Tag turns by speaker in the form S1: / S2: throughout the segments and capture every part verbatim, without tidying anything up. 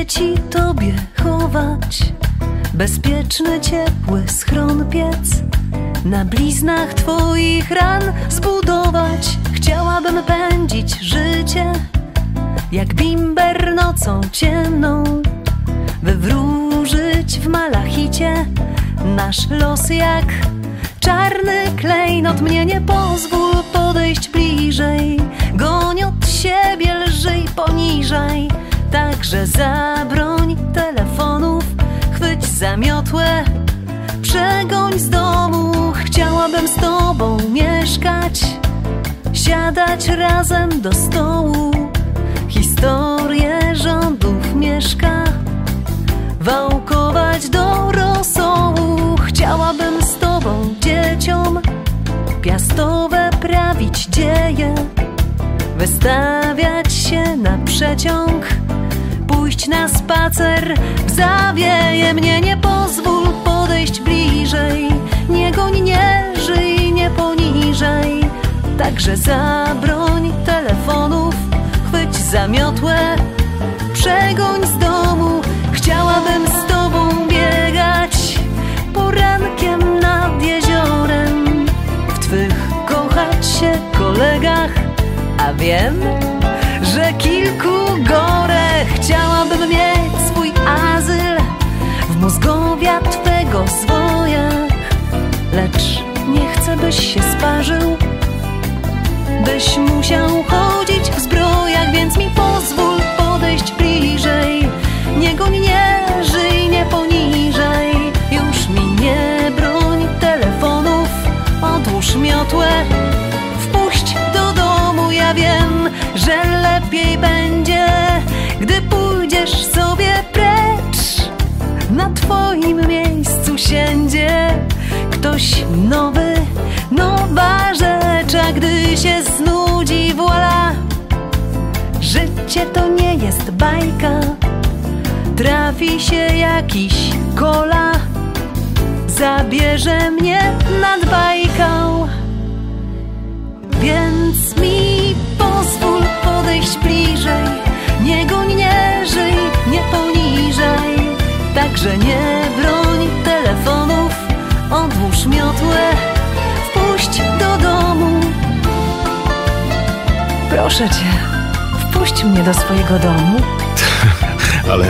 S1: dzieci Tobie chować, bezpieczny, ciepły schron piec, na bliznach Twoich ran zbudować. Chciałabym pędzić życie jak bimber nocą ciemną, wywróżyć w malachicie nasz los jak czarny klejnot. Mnie nie pozwól podejść bliżej, goń od siebie lżej, poniżej. Także zabroń telefonów, chwyć za miotłę, przegoń z domu. Chciałabym z Tobą mieszkać, siadać razem do stołu, historię rządów mieszka wałkować do rosołu. Chciałabym z Tobą dzieciom piastowe prawić dzieje, wystawiać się na przeciąg, pójść na spacer w zawieje. Mnie nie pozwól podejść bliżej, nie goń, nie żyj, nie poniżej. Także zabroń telefonów, chwyć za miotłę, przegoń z domu. Chciałabym z Tobą biegać porankiem nad jeziorem, w Twych kochać się kolegach, a wiem, że kilku gore. Chciałabym mieć swój azyl w mózgowia Twego zwojach, lecz nie chcę, byś się sparzył, byś musiał chodzić w zbrojach. Więc mi pozwól podejść bliżej, nie goń, nie żyj, nie poniżej. Już mi nie broń telefonów, odłóż miotłę, wpuść do domu. Ja wiem, że lepiej będzie, gdy pójdziesz sobie precz. Na Twoim miejscu siędzie ktoś nowy, nowa rzecz. A gdy się znudzi, voilà, życie to nie jest bajka, trafi się jakiś kola, zabierze mnie nad bajką. Więc mi pozwól podejść bliżej, nie goń, nie żyj, nie poniżej. Także nie broń telefonów, odłóż miotłę, wpuść do domu. Proszę Cię, wpuść mnie do swojego domu.
S2: Ale...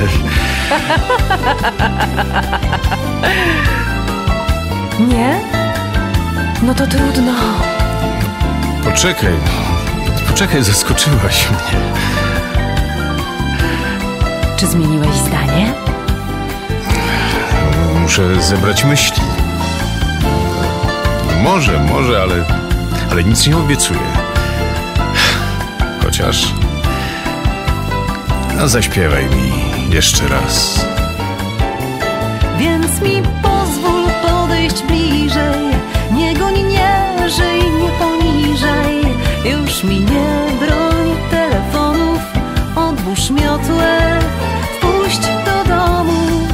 S1: Nie? No to trudno.
S2: Poczekaj, poczekaj, zaskoczyłaś mnie.
S1: Czy zmieniłeś zdanie?
S2: Muszę zebrać myśli. Może, może, ale, ale nic nie obiecuję. Chociaż... No zaśpiewaj mi jeszcze raz.
S1: Więc mi pozwól podejść bliżej, nie goń, nie żyj, nie poniżej. Już mi nie broń telefonów, odłóż miotłę, wpuść do domu.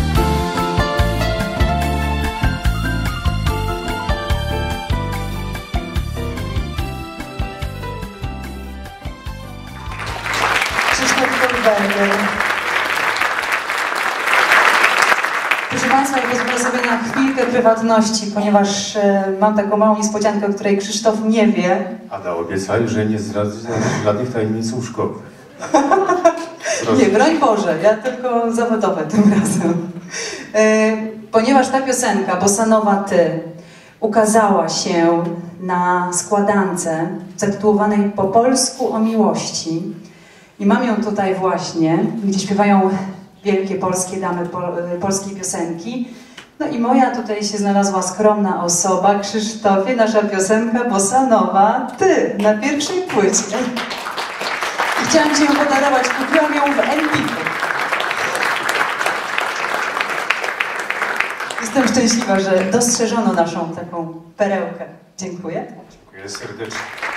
S3: Proszę Państwa, ja pozwolę sobie na chwilkę prywatności, ponieważ e, mam taką małą niespodziankę, o której Krzysztof nie wie.
S4: Ada, obiecaj, że nie zdradzi żadnych tajemnic łóżkowych.
S3: Nie, broń Boże, ja tylko zawodowe tym razem. E, ponieważ ta piosenka, Bossa Nova Ty, ukazała się na składance zatytułowanej Po polsku o miłości. I mam ją tutaj właśnie, gdzie śpiewają wielkie polskie damy pol, polskiej piosenki. No i moja tutaj się znalazła skromna osoba, Krzysztofie, nasza piosenka Bossa Nova Ty, na pierwszej płycie. I chciałam Ci ją podarować, kupiłam ją w Empiku. Jestem szczęśliwa, że dostrzeżono naszą taką perełkę. Dziękuję.
S4: Dziękuję serdecznie.